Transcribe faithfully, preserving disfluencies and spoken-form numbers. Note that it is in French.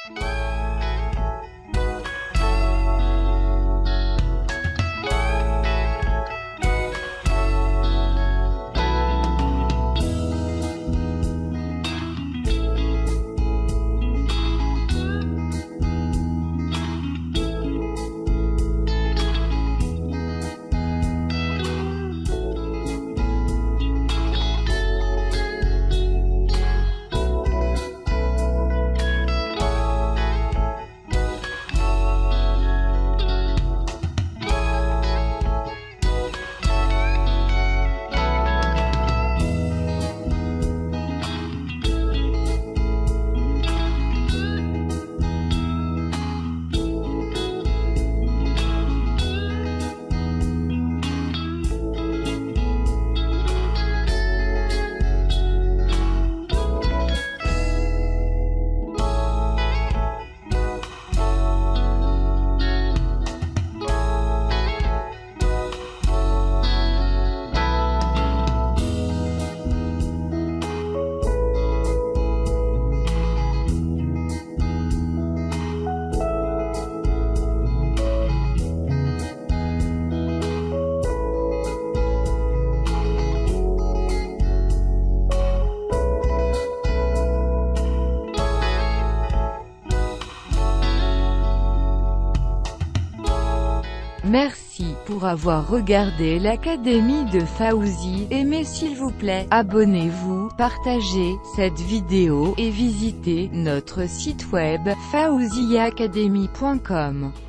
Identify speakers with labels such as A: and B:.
A: Merci pour avoir regardé l'Académie de Fawzi. Aimez s'il vous plaît, abonnez-vous, partagez cette vidéo et visitez notre site web fawzi academy point com.